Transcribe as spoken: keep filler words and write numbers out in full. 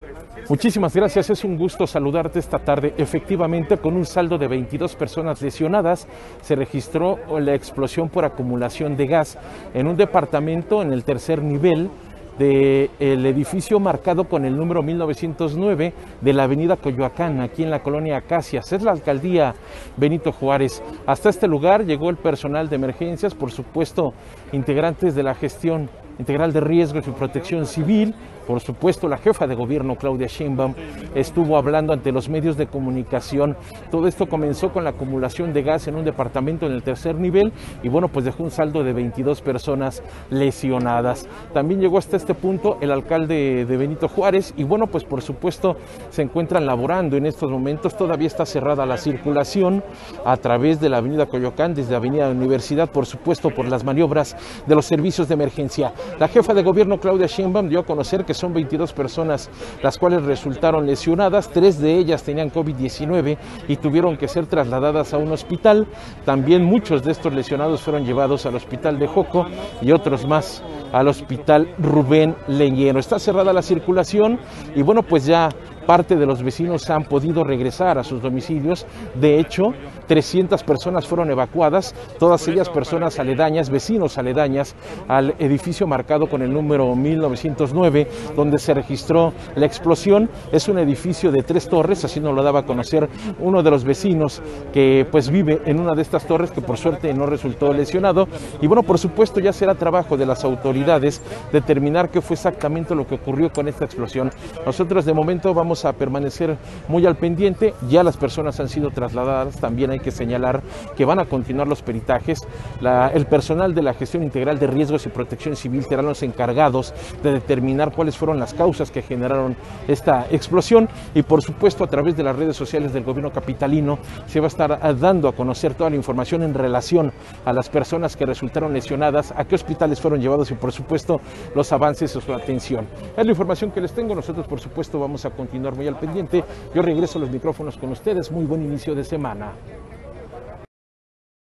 Muchísimas gracias, es un gusto saludarte esta tarde. Efectivamente, con un saldo de veintidós personas lesionadas, se registró la explosión por acumulación de gas en un departamento en el tercer nivel del edificio marcado con el número mil novecientos nueve de la avenida Coyoacán, aquí en la colonia Acacias. Es la alcaldía Benito Juárez. Hasta este lugar llegó el personal de emergencias, por supuesto, integrantes de la gestión integral de riesgos y protección civil. Por supuesto, la jefa de gobierno, Claudia Sheinbaum, estuvo hablando ante los medios de comunicación. Todo esto comenzó con la acumulación de gas en un departamento en el tercer nivel y bueno, pues dejó un saldo de veintidós personas lesionadas. También llegó hasta este punto el alcalde de Benito Juárez y bueno, pues por supuesto se encuentran laborando en estos momentos. Todavía está cerrada la circulación a través de la avenida Coyoacán, desde avenida Universidad, por supuesto por las maniobras de los servicios de emergencia. La jefa de gobierno, Claudia Sheinbaum, dio a conocer que son veintidós personas las cuales resultaron lesionadas. Tres de ellas tenían COVID diecinueve y tuvieron que ser trasladadas a un hospital. También muchos de estos lesionados fueron llevados al hospital de Joco y otros más al hospital Rubén Leñero. Está cerrada la circulación y bueno, pues ya parte de los vecinos han podido regresar a sus domicilios. De hecho, trescientas personas fueron evacuadas, todas ellas personas aledañas, vecinos aledañas al edificio marcado con el número mil novecientos nueve, donde se registró la explosión. Es un edificio de tres torres, así nos lo daba a conocer uno de los vecinos que pues vive en una de estas torres, que por suerte no resultó lesionado. Y bueno, por supuesto ya será trabajo de las autoridades determinar qué fue exactamente lo que ocurrió con esta explosión. Nosotros de momento vamos a permanecer muy al pendiente. Ya las personas han sido trasladadas. También hay que señalar que van a continuar los peritajes. La, el personal de la gestión integral de riesgos y protección civil serán los encargados de determinar cuáles fueron las causas que generaron esta explosión y por supuesto a través de las redes sociales del gobierno capitalino se va a estar dando a conocer toda la información en relación a las personas que resultaron lesionadas, a qué hospitales fueron llevados y por supuesto los avances de su atención. Es la información que les tengo. Nosotros por supuesto vamos a continuar muy al pendiente. Yo regreso a los micrófonos con ustedes. Muy buen inicio de semana.